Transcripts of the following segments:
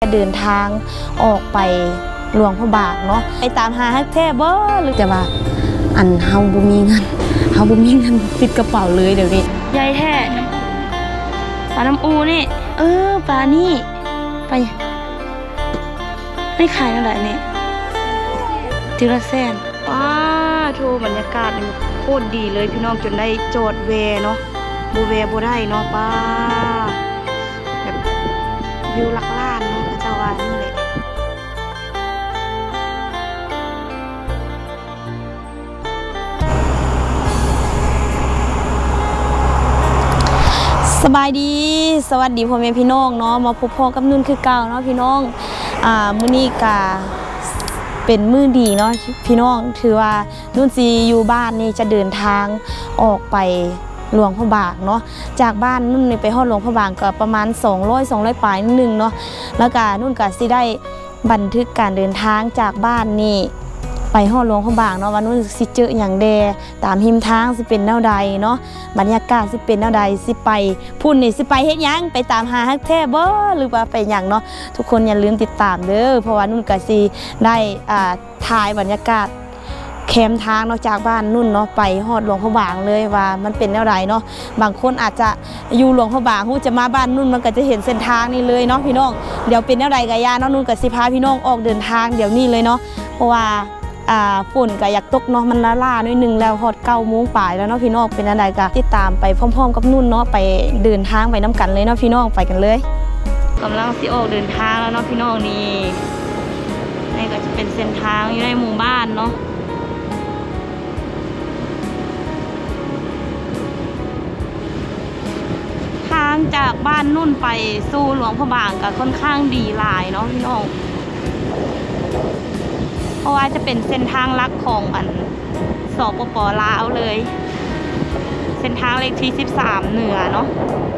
เดินทางออกไปหลวงพระบางเนาะไปตามหาฮักแท้บ่หรือจะว่าอันเฮาบ่มีเงินติดกระเป๋าเลยเดี๋ยวนี้ใหญ่แท้ปลาน้ำอูนี่ปลานี่ไปนี่ขายเท่าไหร่นี่ทีละแสนว้าโชว์บรรยากาศโคตรดีเลยพี่น้องจนได้จอดแวเนาะบูแวบ่ได้เนาะป้าแบบวิวลักล้านเนาะพระเจ้าว่านี่แหละสบายดีสวัสดีพ่อแม่พี่น้องเนาะมาพบพ่อกับนุ่นคือเก่าเนาะพี่น้องมื้อนี้กะเป็นมื้อดีเนาะพี่น้องถือว่านุ่นซีอยู่บ้านนี่จะเดินทางออกไปหลวงพระบางเนาะจากบ้านนุ่นไปฮอดหลวงพระบางก็ประมาณ200ปลายนิดนึงเนาะแล้วก็นุ่นก็สิได้บันทึกการเดินทางจากบ้านนี่ไปฮอดหลวงพระบางเนาะว่านุ่นสิเจออย่างแดตามหิมทางสิเป็นแนวใดเนาะบรรยากาศสิเป็นแนวใดสิไปพุ่นนี่สิไปเฮ็ดหยังไปตามหาฮักแท้บ่หรือว่าไปหยังเนาะทุกคนอย่าลืมติดตามเด้อเพราะว่านุ่นก็สิได้ถ่ายบรรยากาศแคมทางเนาะจากบ้านนุ่นเนาะไปฮอดหลวงพระบางเลยว่ามันเป็นแนวใดเนาะบางคนอาจจะอยู่หลวงพระบางฮู้จะมาบ้านนุ่นมันก็จะเห็นเส้นทางนี่เลยเนาะพี่น้องเดี๋ยวเป็นแนวใดก็ย่าเนาะนุ่นก็สิพาพี่น้องออกเดินทางเดี๋ยวนี้เลยเนาะเพราะว่าฝนก็อยากตกเนาะมันล่าหน่อยนึงแล้วฮอด9 โมงป่ายแล้วเนาะพี่น้องเป็นอะไรก็ติดตามไปพร้อมๆกับนุ่นเนาะไปเดินทางไปน้ำกันเลยเนาะพี่น้องไปกันเลยกำลังสิออกเดินทางแล้วเนาะพี่น้องนี่ก็จะเป็นเส้นทางอยู่ในหมู่บ้านเนาะทางจากบ้านนุ่นไปสู่หลวงพระบางก็ค่อนข้างดีหลายเนาะพี่น้องเพราะว่าจะเป็นเส้นทางลักของสปป.ลาวเลยเส้นทางเลขที่13เหนือเนาะ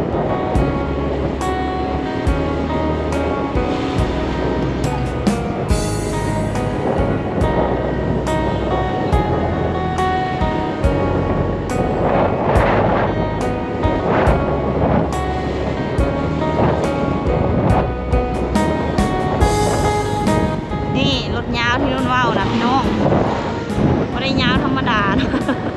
รถยาวที่นุ่นว่าวนะพี่น้องไม่ได้ยาวธรรมดานะ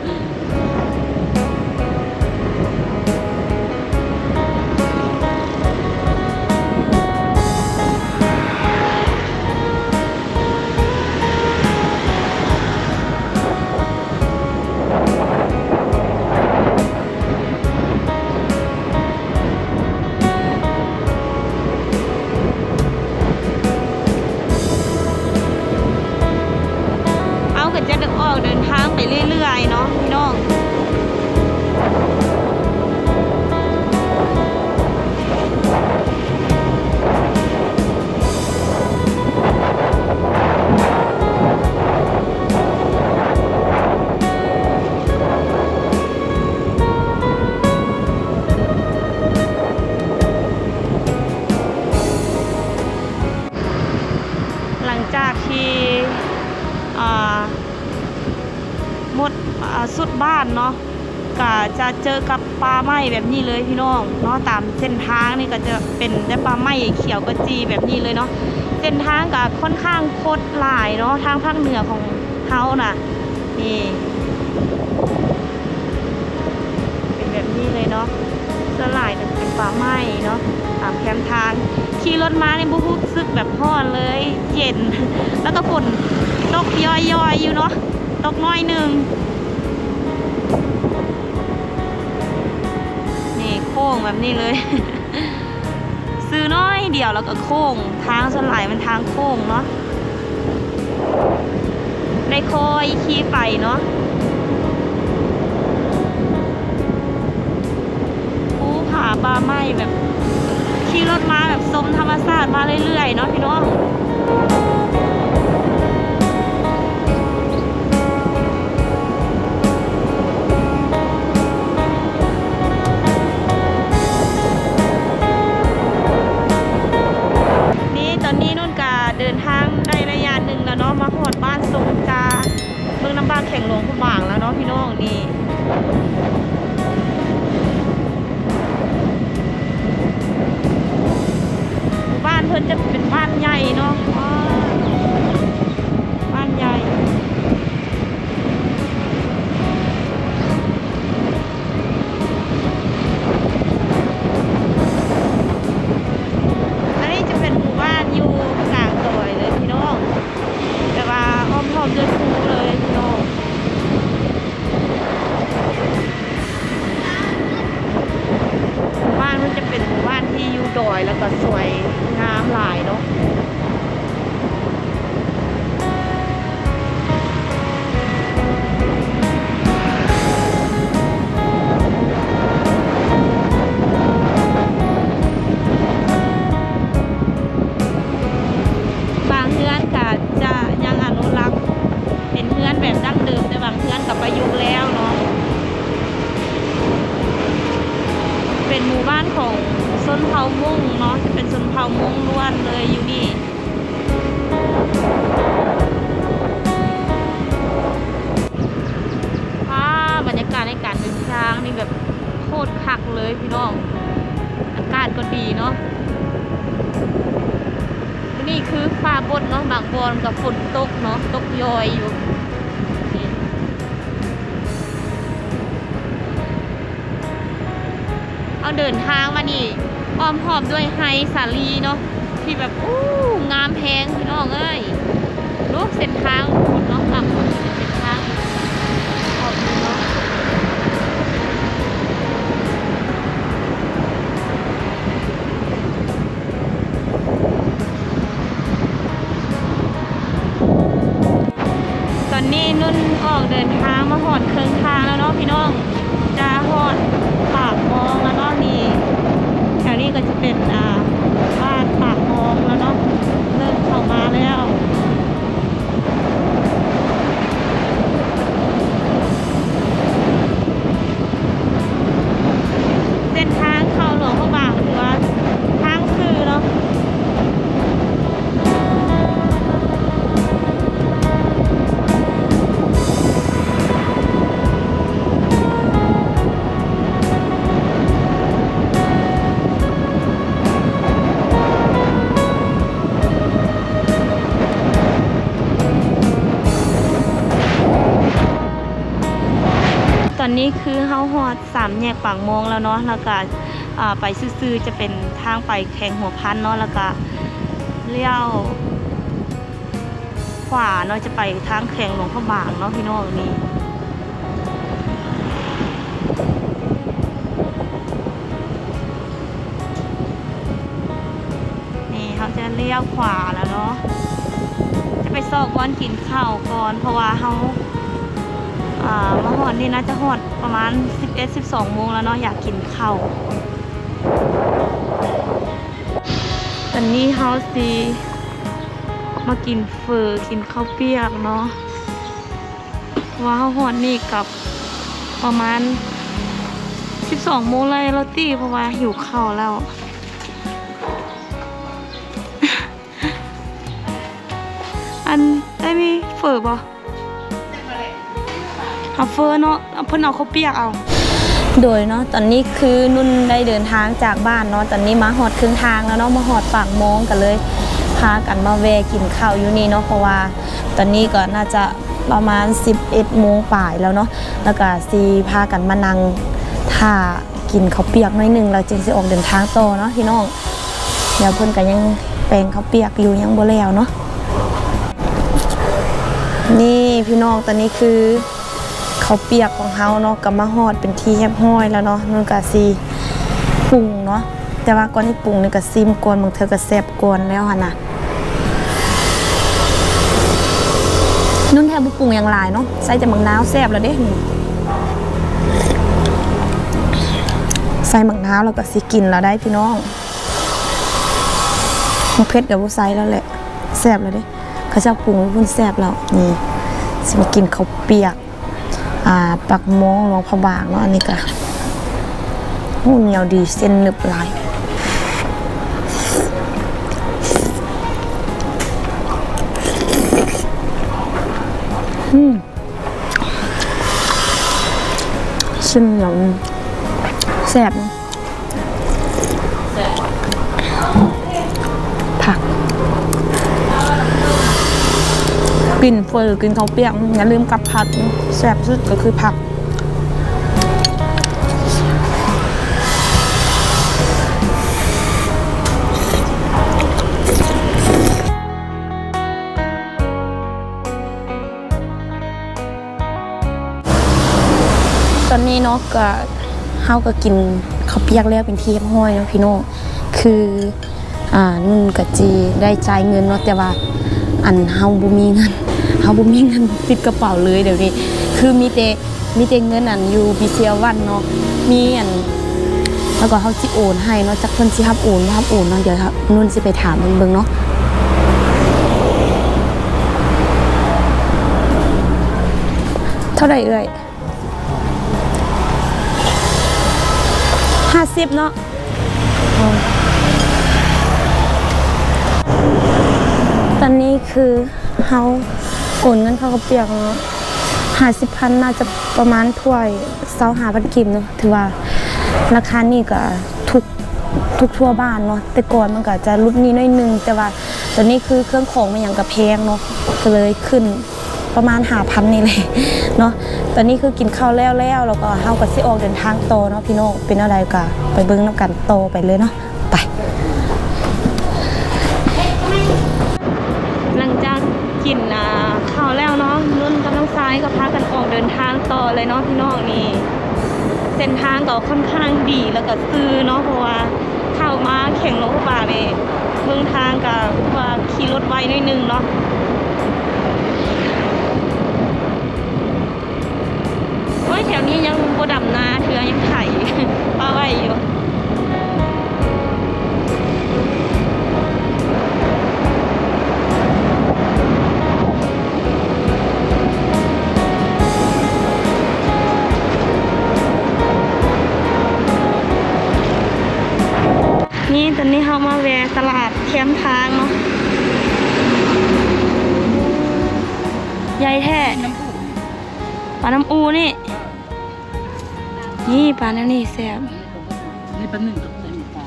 จะออกเดินทางไปเรื่อยๆเนาะพี่น้องหลังจากที่หมดสุดบ้านเนาะก็จะเจอกับปลาไหม้แบบนี้เลยพี่น้องเนาะตามเส้นทางนี่ก็จะเป็นได้ปลาไหม้เขียวกระจีแบบนี้เลยเนาะเส้นทางก็ค่อนข้างโคตรหลายเนาะทางภาคเหนือของเขาน่ะนี่เป็นแบบนี้เลยเนาะสลายเป็นปลาไหม้เนาะตามแคมทางขี่รถมาในรู้สึกแบบร้อนเลยเย็นแล้วก็ฝนตกย่อยๆอยู่เนาะตกน้อยหนึ่งนี่โค้งแบบนี้เลย ซื้อน้อยเดียวแล้วก็โค้งทางสลายมันทางโค้งเนาะได้คอยขี่ไปเนาะภูผาปลาไหม้แบบขี่รถมาแบบชมธรรมชาติมาเรื่อยๆเนาะพี่น้องตอนนี้นุ่นกาเดินทางได้ระยะหนึ่งแล้วเนาะมาหอดบ้านสงจาเมืองน้ำบางแข่งหลวงพระบางแล้วเนาะพี่น้องนี่บ้านเพิ่นจะเป็นบ้านใหญ่เนาะบ้านใหญ่อันนี้จะเป็นหมู่บ้านอยู่กลางดอยเลยพี่น้องแต่ว่าอ้อมรอบด้วยภูเลยพี่น้องบ้านมันจะเป็นหมู่บ้านที่อยู่ดอยแล้วก็สวยงามหลายเนาะบางเฮือนก็จะยังอนุรักษ์เป็นเฮือนแบบดั้งเดิมแต่บางเฮือนก็ประยุกต์แล้วเนาะเป็นหมู่บ้านของชนเผ่ามุ้งเนาะจะเป็นชนเผ่ามุ้งล้วนเลยอยู่นี่บรรยากาศในการเดินทางนี่แบบโคตรคักเลยพี่น้องอากาศก็ดีเนาะนี่คือฟ้าบดเนาะบางบอนกับฝนตกเนาะตกยอยอยู่เอาเดินทางมานี่อ้อมหอบด้วยไฮสาลีเนาะที่แบบงามแพงพี่น้องเอ้ยรูปเส้นทางคุณน้องกลับเป็นเส้นทางขอบคุณเนาะตอนนี้นุ่นออกเดินทางมาหอดเครื่องทางแล้วเนาะพี่น้องจะหอดปากมองแล้วเนาะนี่แถวนี้ก็จะเป็นบ้านปากมองแล้วเนาะเริ่มเข้ามาแล้วเส้นทางเข้าหลวงพระบางหรือว่าทางคือเนาะตอนนี้คือเฮาฮอด3 แยกปากมองแล้วเนาะแล้วก็ไปซื่อๆจะเป็นทางไปแข่งหัวพันเนาะแล้วก็เลี้ยวขวาเนาะจะไปทางแข่งหลวงพระบางเนาะพี่น้องนี่เขาจะเลี้ยวขวาแล้วเนาะจะไปซอกบอนกินข้าวก่อนเพราะว่าเขามาหอดนี่นะจะหอดประมาณ 11-12 โมงแล้วเนาะอยากกินข้าวตอนนี้เฮาสิมากินเฟอกินข้าวเปียกเนาะว่าเฮาหอดนี่กับประมาณ 12 โมงเลยเราตีเพราะว่าหิวข้าวแล้วอันได้มีเฟอบ่เฟอเนาะเพิ่นเอาข้าวเปียกเอาโดยเนาะตอนนี้คือนุ่นได้เดินทางจากบ้านเนาะตอนนี้มาหอดครึ่งทางแล้วเนาะมาหอดปากมองกันเลยพากันมาแวะกินข้าวอยู่นี่เนาะเพราะว่าตอนนี้ก็น่าจะประมาณ 11 โมงป่ายแล้วเนาะแล้วก็สิพากันมานั่งท่ากินข้าวเปียกหน่อยนึงแล้วจึงสิออกเดินทางต่อเนาะพี่น้องเดี๋ยวเพิ่นก็ยังแปลงข้าวเปียกอยู่ยังบ่แล้วเนาะนี่พี่น้องตอนนี้คือข้าวเปียกของเฮาเนาะกับมาฮอดเป็นที่แฮบห้อยแล้วเนาะนุ่นก็สิปรุงเนาะแต่ว่าก่อนที่ปรุงนี่ก็ซิมก่อนบางเธอก็แซ่บก่อนแล้วหั่นน่ะนุ่นแทบบ่ปรุงอย่างหลายเนาะใส่แต่มะนาวแซ่บแล้วเด้ใส่มะนาวแล้วก็สิกินแล้วได้พี่น้องมันเผ็ดกับบ่ใส่แล้วแหละแซ่บแล้วเด้เขาเจ้าปรุงให้เพิ่นแซ่บแล้วนี่สิมากินข้าวเปียกปักมองหลวงพระบางเนาะอันนี้ก็เหนียวดีเส้นหนึบหลายเส้นเหนียวแซ่บผักินเฟอกินข้าวเปียกอย่าลืมกับผักแซ่บสุดก็คือผักตอนนี้เนาะก็เฮาก็กินข้าวเปียกแล้วเป็นที่เรียบร้อยเนาะพี่น้องคือนุ่นกับจีได้จ่ายเงินเนาะแต่ว่าอันเฮาบ่มีเงินติดกระเป๋าเลยเดี๋ยวนี้คือมีแต่เงินอันอยู่บีเซียวันเนาะมีอันแล้วก็เฮาสิโอนให้เนาะจักเพิ่นสิรับโอนบ่รับโอนเนาะเดี๋ยวนุ่นสิไปถามเบิ่งเนาะเท่าไหร่เอ่ย50เนาะตอนนี้คือเฮาโอนเงินเข้ากระเปียกเนาะ50,000น่าจะประมาณถ้วย25,000กิมเนาะถือว่าราคานี่ก็ทุกทั่วบ้านเนาะแต่ก่อนมันก็จะลดนี้น้อยนึงแต่ว่าตอนนี้คือเครื่องของมันอย่างกับแพงเนาะก็เลยขึ้นประมาณ5,000นี่เลยเนาะตอนนี้คือกินข้าวแล้วแล้วก็เฮาก็สิออกเดินทางโตเนาะพี่น้องเป็นอะไรก็ไปเบิ่งนำกันโตไปเลยเนาะไปหลังจากกินข้าวแล้วเนาะนุ่นกับน้องซ้ายก็พากันออกเดินทางต่อเลยเนาะพี่น้องนี่เส้นทางก็ค่อนข้างดีแล้วก็ซื่อเนาะเพราะว่าเข้ามาแข่งรถป่านี่เมืองทางก็ว่าขี่รถไวนิดนึงเนาะแถวนี้ยังโบดำนาเถือยังไข่ปลาไหวอยู่นี่ตอนนี้เขามาแวะตลาดแคมป์ทางเนาะใหญ่แท้ปลาน้ำอูนี่ปลาแนวนี้แซ่บนี่ปลาหนึ่งตัวนี้ปลา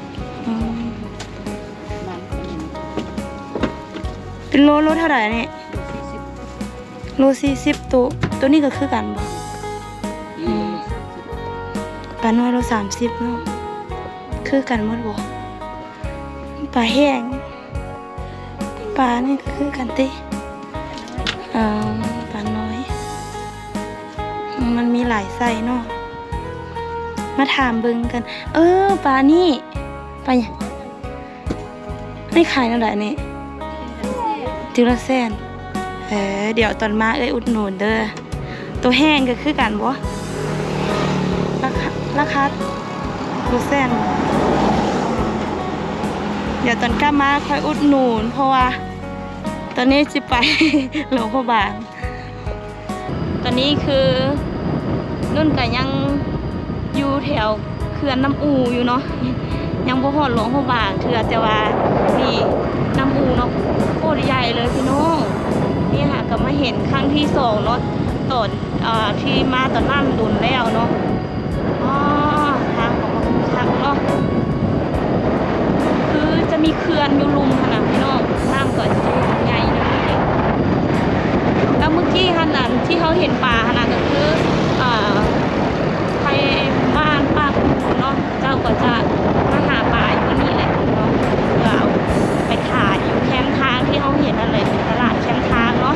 เป็นโลเท่าไหร่เนี่ยโล40ตัวนี้ก็คือกันบ่ปลาน้อยโล30เนาะคือกันหมดบ่ปลาแห้งปลานี่ก็คือกันติปลาน้อยมันมีหลายไส้เนาะมาถามเบิ่งกันปลานี่ปลาเนี่ยไม่ขายเท่าไหร่นี่ติวละแสนเดี๋ยวตอนมาอุดหนุนเด้อตัวแห้งก็คือกันบ่ราคาตัวแสนเดี๋ยวตอนกลับมาค่อยอุดหนุนเพราะว่าตอนนี้จะไปหลวงพ่อบางตอนนี้คือนุ่นก็ยังอยู่แถวเขื่อนน้ำอูอยู่เนาะยังบ่ฮอดหลวงพ่อบางเถื่อแต่ว่านี่น้ำอูเนาะโคตรใหญ่เลยพี่น้องนี่ค่ะก็มาเห็นครั้งที่2เนาะตอนที่มาตอนนั้นดุนแล้วเนาะทางของทางเนาะคือจะมีเขื่อนอยู่ลุมขนาดพี่น้องน้ำก็จะใหญ่นะแล้วเมื่อกี้ขนาดที่เขาเห็นปลาขนาดก็คือไปบ้านป้าคุณเนาะเจ้าก็จะมาหาปลาอยู่นี่แหละเนาะเพื่อเอาไปขายอยู่แคมป์ทางที่เขาเห็นนั่นเลยตลาดแคมป์ทางเนาะ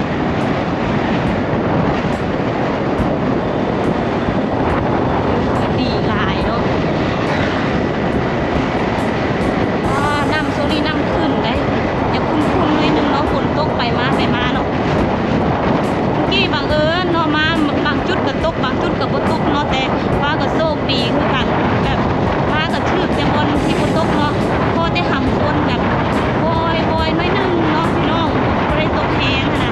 ดีหลายเนาะน้ำโซนี่น้ำขึ้นได้อย่าคุ้นๆเลยนึงเนาะฝนตกไปมาเนาะกี้บางเนาะมาบางจุดก็ตกบางจุดก็บ่ตกเนาะแต่ว่าก็โชคดีคือกันแบบมาก็ถึกแต่บนที่บ่ตกเนาะพอได้หำฝนแบบบอยน้อยนึงเนาะพี่น้องบ่ได้ตกแห้งนะ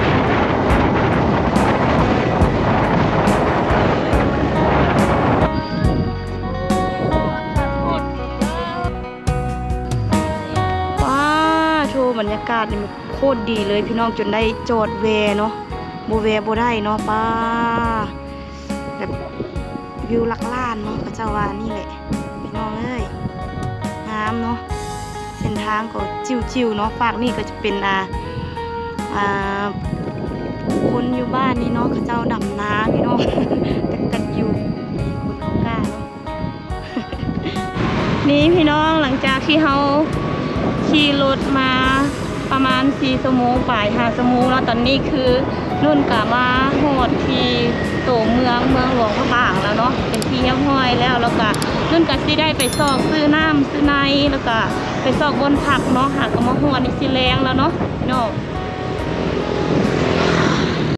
บรรยากาศนี่มันโคตรดีเลยพี่น้องจนได้จอดแวเนาะโบแวโบได้เนาะป้าแบบวิวลักล้านเนาะก็เจ้าว่านี่แหละพี่น้องเอ้ยน้ำเนาะเส้นทางก็จิ๋วๆเนาะฝากนี่ก็จะเป็นคนอยู่บ้านนี่เนาะเขาเจ้าดำนาพี่น้อง กันอยู่คนเขากล้าเนาะ นี่พี่น้องหลังจากที่เขาขี่รถมาประมาณ4 ชั่วโมงปลาย5 ชั่วโมงแล้วตอนนี้คือนุ่นกะมาโหดที่โตเมืองหลวงพระบางแล้วเนาะเป็นที่เรียบร้อยแล้วก็นุ่นกะสิได้ไปซอกซื้อน้ำซื้อในแล้วก็ไปซอกบนผักเนาะหากก็มาโหดในสิแรงแล้วเนาะพี่น้อง